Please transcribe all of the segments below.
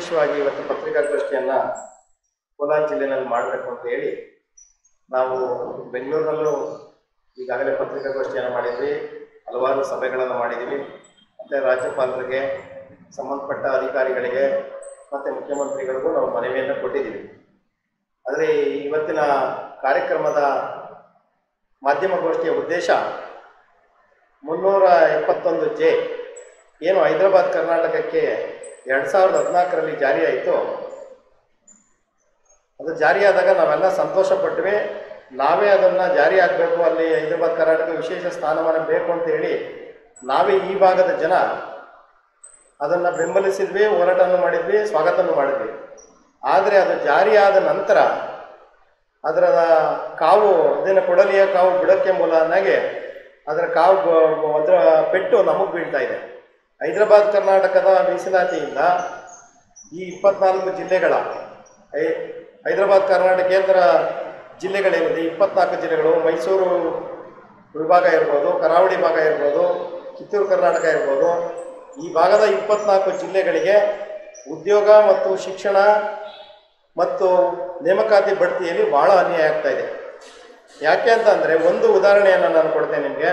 ವಿಶೇಷವಾಗಿ ಇವತ್ತು ಪತ್ರಿಕಾಗೋಷ್ಠಿಯನ್ನು ಕೋಲಾರ ಜಿಲ್ಲೆಯಲ್ಲಿ ಮಾಡಬೇಕು ಅಂತ ಹೇಳಿ ನಾವು ಬೆಂಗಳೂರಿನಲ್ಲೂ ಈಗಾಗಲೇ ಪತ್ರಿಕಾಗೋಷ್ಠಿಯನ್ನು ಮಾಡಿದ್ವಿ, ಹಲವಾರು ಸಭೆಗಳನ್ನು ಮಾಡಿದ್ದೀವಿ. ಮತ್ತು ರಾಜ್ಯಪಾಲರಿಗೆ, ಸಂಬಂಧಪಟ್ಟ ಅಧಿಕಾರಿಗಳಿಗೆ ಮತ್ತು ಮುಖ್ಯಮಂತ್ರಿಗಳಿಗೂ ನಾವು ಮನವಿಯನ್ನು ಕೊಟ್ಟಿದ್ದೀವಿ. ಆದರೆ ಇವತ್ತಿನ ಕಾರ್ಯಕ್ರಮದ ಮಾಧ್ಯಮಗೋಷ್ಠಿಯ ಉದ್ದೇಶ 371J ಏನು ಹೈದರಾಬಾದ್ ಕರ್ನಾಟಕಕ್ಕೆ 2014ರಲ್ಲಿ ಜಾರಿಯಾಯಿತು. ಅದು ಜಾರಿಯಾದಾಗ ನಾವೆಲ್ಲ ಸಂತೋಷಪಟ್ವಿ. ನಾವೇ ಅದನ್ನು ಜಾರಿ ಆಗಬೇಕು, ಅಲ್ಲಿ ಹೈದರಾಬಾದ್ ಕರ್ನಾಟಕ ವಿಶೇಷ ಸ್ಥಾನಮಾನ ಬೇಕು ಅಂತ ಹೇಳಿ ನಾವೇ ಈ ಭಾಗದ ಜನ ಅದನ್ನು ಬೆಂಬಲಿಸಿದ್ವಿ, ಹೋರಾಟವನ್ನು ಮಾಡಿದ್ವಿ, ಸ್ವಾಗತವನ್ನು ಮಾಡಿದ್ವಿ. ಆದರೆ ಅದು ಜಾರಿಯಾದ ನಂತರ ಅದರ ಕಾವು, ಅದನ್ನು ಕೊಡಲಿಯ ಕಾವು ಬುಡಕ್ಕೆ ಮೂಲನಾಗೆ ಅದರ ಅದರ ಪೆಟ್ಟು ನಮಗೆ ಬೀಳ್ತಾ ಇದೆ. ಹೈದರಾಬಾದ್ ಕರ್ನಾಟಕದ ಮೀಸಲಾತಿಯಿಂದ ಈ 24 ಜಿಲ್ಲೆಗಳ ಹೈದರಾಬಾದ್ ಕರ್ನಾಟಕೇತರ ಜಿಲ್ಲೆಗಳೇನಿದೆ 24 ಜಿಲ್ಲೆಗಳು, ಮೈಸೂರು ವಿಭಾಗ ಇರ್ಬೋದು, ಕರಾವಳಿ ಭಾಗ ಇರ್ಬೋದು, ಕಿತ್ತೂರು ಕರ್ನಾಟಕ ಇರ್ಬೋದು, ಈ ಭಾಗದ 24 ಜಿಲ್ಲೆಗಳಿಗೆ ಉದ್ಯೋಗ ಮತ್ತು ಶಿಕ್ಷಣ ಮತ್ತು ನೇಮಕಾತಿ ಬಡ್ತಿಯಲ್ಲಿ ಭಾಳ ಅನ್ಯಾಯ ಆಗ್ತಾ ಇದೆ. ಯಾಕೆ ಅಂತಂದರೆ, ಒಂದು ಉದಾಹರಣೆಯನ್ನು ನಾನು ಕೊಡ್ತೇನೆ ನಿಮಗೆ.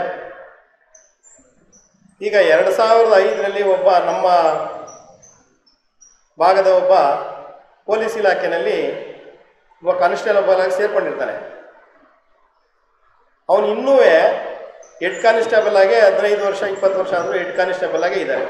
ಈಗ 2005ರಲ್ಲಿ ಒಬ್ಬ ನಮ್ಮ ಭಾಗದ ಒಬ್ಬ ಪೊಲೀಸ್ ಇಲಾಖೆಯಲ್ಲಿ ಒಬ್ಬ ಕಾನ್ಸ್ಟೇಬಲ್ ಆಗಿ ಸೇರ್ಕೊಂಡಿರ್ತಾನೆ. ಅವನು ಇನ್ನೂ ಹೆಡ್ ಕಾನ್ಸ್ಟೇಬಲ್ ಆಗಿ 15 ವರ್ಷ 20 ವರ್ಷ ಆದರೂ ಹೆಡ್ ಕಾನ್ಸ್ಟೇಬಲ್ ಆಗಿ ಇದ್ದಾರೆ.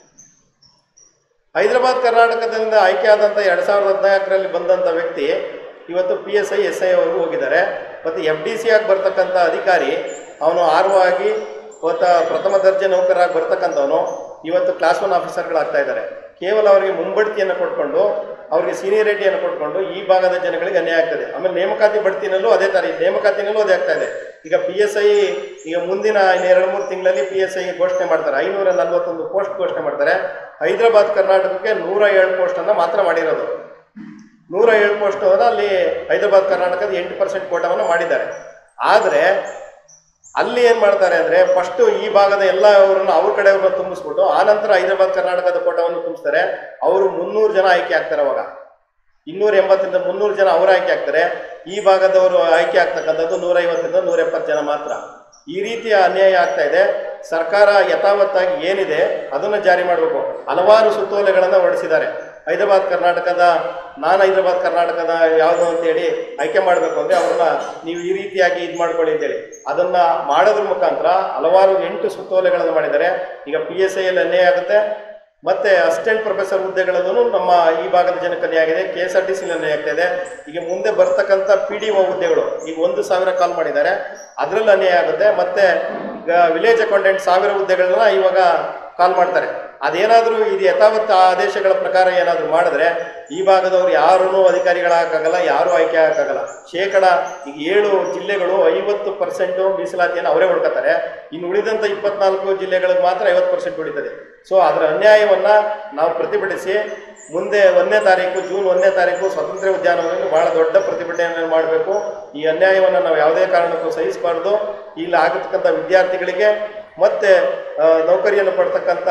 ಹೈದರಾಬಾದ್ ಕರ್ನಾಟಕದಿಂದ ಆಯ್ಕೆ ಆದಂಥ 2014ರಲ್ಲಿ ಬಂದಂಥ ವ್ಯಕ್ತಿ ಇವತ್ತು PSI SI ಅವರೆಗೂ ಹೋಗಿದ್ದಾರೆ. ಮತ್ತು FDC ಆಗಿ ಬರ್ತಕ್ಕಂಥ ಅಧಿಕಾರಿ ಅವನು RO ಆಗಿ ಪ್ರಥಮ ದರ್ಜೆ ನೌಕರಾಗಿ ಬರ್ತಕ್ಕಂಥವನು ಇವತ್ತು ಕ್ಲಾಸ್ 1 ಆಫೀಸರ್ಗಳಾಗ್ತಾ ಇದ್ದಾರೆ. ಕೇವಲ ಅವರಿಗೆ ಮುಂಬಡ್ತಿಯನ್ನು ಕೊಟ್ಕೊಂಡು, ಅವರಿಗೆ ಸೀನಿಯರಿಟಿಯನ್ನು ಕೊಟ್ಕೊಂಡು ಈ ಭಾಗದ ಜನಗಳಿಗೆ ಅನ್ಯಾಯ ಆಗ್ತದೆ. ಆಮೇಲೆ ನೇಮಕಾತಿ ಬಡ್ತಿನಲ್ಲೂ ಅದೇ ಥರ, ನೇಮಕಾತಿನಲ್ಲೂ ಅದೇ ಆಗ್ತಾ ಇದೆ. ಈಗ PSI ಈಗ ಮುಂದಿನ 2-3 ತಿಂಗಳಲ್ಲಿ PSI ಘೋಷಣೆ ಮಾಡ್ತಾರೆ. 541 ಪೋಸ್ಟ್ ಘೋಷಣೆ ಮಾಡ್ತಾರೆ. ಹೈದರಾಬಾದ್ ಕರ್ನಾಟಕಕ್ಕೆ 107 ಪೋಸ್ಟನ್ನು ಮಾತ್ರ ಮಾಡಿರೋದು. 107 ಪೋಸ್ಟ್ ಅಲ್ಲಿ ಹೈದರಾಬಾದ್ ಕರ್ನಾಟಕದ 8% ಕೋಟಾವನ್ನು ಮಾಡಿದ್ದಾರೆ. ಆದರೆ ಅಲ್ಲಿ ಏನು ಮಾಡ್ತಾರೆ ಅಂದರೆ, ಫಸ್ಟು ಈ ಭಾಗದ ಎಲ್ಲ ಅವರನ್ನು ಅವ್ರ ಕಡೆಯವ್ರನ್ನ ತುಂಬಿಸ್ಬಿಟ್ಟು ಆನಂತರ ಹೈದರಾಬಾದ್ ಕರ್ನಾಟಕದ ಕೋಟಾವನ್ನು ತುಂಬಿಸ್ತಾರೆ. ಅವರು 300 ಜನ ಆಯ್ಕೆ ಆಗ್ತಾರೆ. ಅವಾಗ 280ರಿಂದ 300 ಜನ ಅವರು ಆಯ್ಕೆ ಆಗ್ತಾರೆ. ಈ ಭಾಗದವರು ಆಯ್ಕೆ ಆಗ್ತಕ್ಕಂಥದ್ದು 150ರಿಂದ 170 ಜನ ಮಾತ್ರ. ಈ ರೀತಿಯ ಅನ್ಯಾಯ ಆಗ್ತಾ ಇದೆ. ಸರ್ಕಾರ ಯಥಾವತ್ತಾಗಿ ಏನಿದೆ ಅದನ್ನು ಜಾರಿ ಮಾಡಬೇಕು. ಹಲವಾರು ಸುತ್ತೋಲೆಗಳನ್ನು ಹೊರಡಿಸಿದ್ದಾರೆ. ಹೈದರಾಬಾದ್ ಕರ್ನಾಟಕದ ಹೈದರಾಬಾದ್ ಕರ್ನಾಟಕದ ಯಾವುದು ಅಂತೇಳಿ ಆಯ್ಕೆ ಮಾಡಬೇಕು ಅಂದರೆ ಅವ್ರನ್ನ ನೀವು ಈ ರೀತಿಯಾಗಿ ಇದು ಮಾಡ್ಕೊಳ್ಳಿ ಅಂತೇಳಿ ಅದನ್ನು ಮಾಡೋದ್ರ ಮುಖಾಂತರ ಹಲವಾರು 8 ಸುತ್ತೋಲೆಗಳನ್ನು ಮಾಡಿದ್ದಾರೆ. ಈಗ PSIಯಲ್ಲಿ ಅನ್ಯಾಯ ಆಗುತ್ತೆ, ಮತ್ತು ಅಸಿಸ್ಟೆಂಟ್ ಪ್ರೊಫೆಸರ್ ಹುದ್ದೆಗಳಲ್ಲೂ ನಮ್ಮ ಈ ಭಾಗದ ಜನಕ್ಕೆ ಅನ್ಯಾಯ ಆಗಿದೆ. KSRTCಯಲ್ಲಿ ಅನ್ಯಾಯ ಆಗ್ತಾ ಇದೆ. ಈಗ ಮುಂದೆ ಬರ್ತಕ್ಕಂಥ PDO ಹುದ್ದೆಗಳು ಈಗ 1,000 ಕಾಲ್ ಮಾಡಿದ್ದಾರೆ, ಅದರಲ್ಲಿ ಅನ್ಯಾಯ ಆಗುತ್ತೆ. ಮತ್ತು ವಿಲೇಜ್ ಅಕೌಂಟೆಂಟ್ 1000 ಹುದ್ದೆಗಳನ್ನ ಇವಾಗ ಕಾಲ್ ಮಾಡ್ತಾರೆ. ಅದೇನಾದರೂ ಇದು ಯಥಾವತ್ ಆದೇಶಗಳ ಪ್ರಕಾರ ಏನಾದರೂ ಮಾಡಿದ್ರೆ ಈ ಭಾಗದವ್ರು ಯಾರೂ ಅಧಿಕಾರಿಗಳಾಗಕ್ಕಾಗಲ್ಲ, ಯಾರೂ ಆಯ್ಕೆ ಆಗೋಕ್ಕಾಗಲ್ಲ. ಈಗ 7 ಜಿಲ್ಲೆಗಳು 50% ಮೀಸಲಾತಿಯನ್ನು ಅವರೇ ಹೊಡ್ಕೊತಾರೆ. ಇನ್ನು ಉಳಿದಂಥ 24 ಜಿಲ್ಲೆಗಳಿಗೆ ಮಾತ್ರ 50% ಉಳಿತದೆ. ಸೊ ಅದರ ಅನ್ಯಾಯವನ್ನು ನಾವು ಪ್ರತಿಭಟಿಸಿ ಮುಂದೆ 1ನೇ ತಾರೀಕು ಜೂನ್ 1ನೇ ತಾರೀಕು ಸ್ವಾತಂತ್ರ್ಯ ಉದ್ಯಾನವನದಲ್ಲಿ ಭಾಳ ದೊಡ್ಡ ಪ್ರತಿಭಟನೆಯನ್ನು ಮಾಡಬೇಕು. ಈ ಅನ್ಯಾಯವನ್ನು ನಾವು ಯಾವುದೇ ಕಾರಣಕ್ಕೂ ಸಹಿಸಬಾರ್ದು. ಇಲ್ಲಿ ಆಗತಕ್ಕಂಥ ವಿದ್ಯಾರ್ಥಿಗಳಿಗೆ ಮತ್ತು ನೌಕರಿಯನ್ನು ಪಡ್ತಕ್ಕಂಥ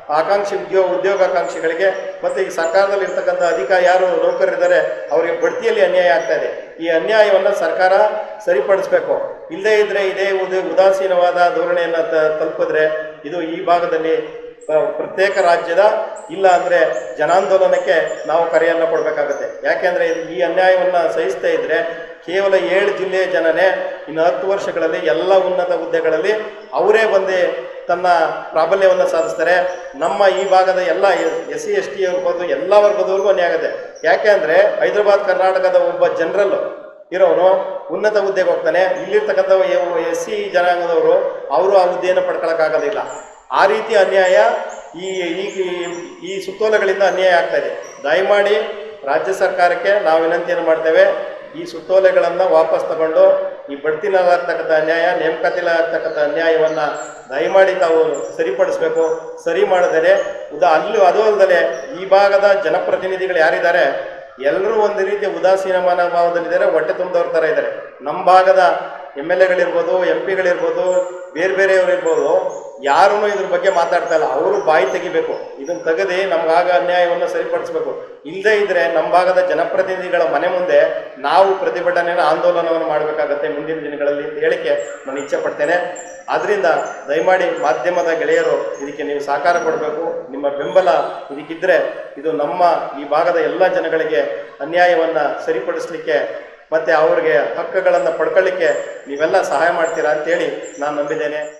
ಉದ್ಯೋಗಾಕಾಂಕ್ಷಿಗಳಿಗೆ ಮತ್ತು ಈ ಸರ್ಕಾರದಲ್ಲಿ ಇರ್ತಕ್ಕಂಥ ಯಾರು ನೌಕರರಿದ್ದಾರೆ ಅವರಿಗೆ ಬಡ್ತಿಯಲ್ಲಿ ಅನ್ಯಾಯ ಆಗ್ತಾ ಇದೆ. ಈ ಅನ್ಯಾಯವನ್ನು ಸರ್ಕಾರ ಸರಿಪಡಿಸಬೇಕು. ಇಲ್ಲದೇ ಇದ್ದರೆ ಇದೇ ಉದಾಸೀನವಾದ ಧೋರಣೆಯನ್ನು ತಲುಪಿದ್ರೆ ಇದು ಈ ಭಾಗದಲ್ಲಿ ಪ್ರತ್ಯೇಕ ರಾಜ್ಯದ ಇಲ್ಲ ಅಂದರೆ ಜನಾಂದೋಲನಕ್ಕೆ ನಾವು ಕರೆಯನ್ನು ಕೊಡಬೇಕಾಗುತ್ತೆ. ಯಾಕೆಂದರೆ ಈ ಅನ್ಯಾಯವನ್ನು ಸಹಿಸ್ತಾ ಇದ್ದರೆ ಕೇವಲ 7 ಜಿಲ್ಲೆಯ ಜನನೇ ಇನ್ನು 10 ವರ್ಷಗಳಲ್ಲಿ ಎಲ್ಲ ಉನ್ನತ ಹುದ್ದೆಗಳಲ್ಲಿ ಅವರೇ ಬಂದು ತನ್ನ ಪ್ರಾಬಲ್ಯವನ್ನು ಸಾಧಿಸ್ತಾರೆ. ನಮ್ಮ ಈ ಭಾಗದ ಎಲ್ಲ SC ST ಇರ್ಬೋದು ಎಲ್ಲ ವರ್ಗದವ್ರಿಗೂ ಅನ್ಯಾಯ ಆಗುತ್ತೆ. ಯಾಕೆ ಅಂದರೆ ಹೈದರಾಬಾದ್ ಕರ್ನಾಟಕದ ಒಬ್ಬ ಜನರಲ್ಲು ಇರೋನು ಉನ್ನತ ಹುದ್ದೆಗೆ ಹೋಗ್ತಾನೆ. ಇಲ್ಲಿರ್ತಕ್ಕಂಥ SC ಜನಾಂಗದವರು ಅವರು ಆ ಹುದ್ದೆಯನ್ನು ಪಡ್ಕೊಳ್ಳೋಕ್ಕಾಗೋದಿಲ್ಲ. ಆ ರೀತಿ ಅನ್ಯಾಯ ಈ ಸುತ್ತೋಲೆಗಳಿಂದ ಅನ್ಯಾಯ ಆಗ್ತಾ ಇದೆ. ದಯಮಾಡಿ ರಾಜ್ಯ ಸರ್ಕಾರಕ್ಕೆ ನಾವು ವಿನಂತಿಯನ್ನು ಮಾಡ್ತೇವೆ, ಈ ಸುತ್ತೋಲೆಗಳನ್ನು ವಾಪಸ್ ತಗೊಂಡು ಈ ಬಡ್ತಿನಲ್ಲಾಗ್ತಕ್ಕಂಥ ಅನ್ಯಾಯ, ನೇಮಕಾತಿಲಾಗ್ತಕ್ಕಂಥ ಅನ್ಯಾಯವನ್ನು ದಯಮಾಡಿ ತಾವು ಸರಿಪಡಿಸಬೇಕು. ಸರಿ ಮಾಡಿದರೆ ಅದು ಅಲ್ಲದೆ ಈ ಭಾಗದ ಜನಪ್ರತಿನಿಧಿಗಳು ಯಾರಿದ್ದಾರೆ ಎಲ್ಲರೂ ಒಂದು ರೀತಿಯ ಉದಾಸೀನ ಮನೋಭಾವದಲ್ಲಿದ್ದಾರೆ, ಹೊಟ್ಟೆ ತುಂಬಿದವ್ರ ಥರ ಇದ್ದಾರೆ. ನಮ್ಮ ಭಾಗದ MLA ಗಳಿರ್ಬೋದು, MP ಗಳಿರ್ಬೋದು, ಬೇರೆ ಬೇರೆಯವರು ಇರ್ಬೋದು, ಯಾರೂ ಇದ್ರ ಬಗ್ಗೆ ಮಾತಾಡ್ತಾ ಇಲ್ಲ. ಅವರು ಬಾಯಿ ತೆಗಿಬೇಕು, ಇದನ್ನು ತೆಗೆದು ನಮಗಾಗ ಅನ್ಯಾಯವನ್ನು ಸರಿಪಡಿಸಬೇಕು. ಇಲ್ಲದೇ ಇದ್ರೆ ನಮ್ಮ ಭಾಗದ ಜನಪ್ರತಿನಿಧಿಗಳ ಮನೆ ಮುಂದೆ ನಾವು ಪ್ರತಿಭಟನೆಯನ್ನು ಆಂದೋಲನವನ್ನು ಮಾಡಬೇಕಾಗತ್ತೆ ಮುಂದಿನ ದಿನಗಳಲ್ಲಿ ಅಂತ ಹೇಳಿಕೆ ನಾನು ಇಚ್ಛೆ ಪಡ್ತೇನೆ. ಆದ್ದರಿಂದ ದಯಮಾಡಿ ಮಾಧ್ಯಮದ ಗೆಳೆಯರು ಇದಕ್ಕೆ ನೀವು ಸಹಕಾರ ಕೊಡಬೇಕು. ನಿಮ್ಮ ಬೆಂಬಲ ಇದಕ್ಕಿದ್ದರೆ ಇದು ನಮ್ಮ ಈ ಭಾಗದ ಎಲ್ಲ ಜನಗಳಿಗೆ ಅನ್ಯಾಯವನ್ನು ಸರಿಪಡಿಸಲಿಕ್ಕೆ ಮತ್ತು ಅವರಿಗೆ ಹಕ್ಕುಗಳನ್ನು ಪಡ್ಕೊಳ್ಳಿಕ್ಕೆ ನೀವೆಲ್ಲ ಸಹಾಯ ಮಾಡ್ತೀರಾ ಅಂತೇಳಿ ನಾನು ನಂಬಿದ್ದೇನೆ.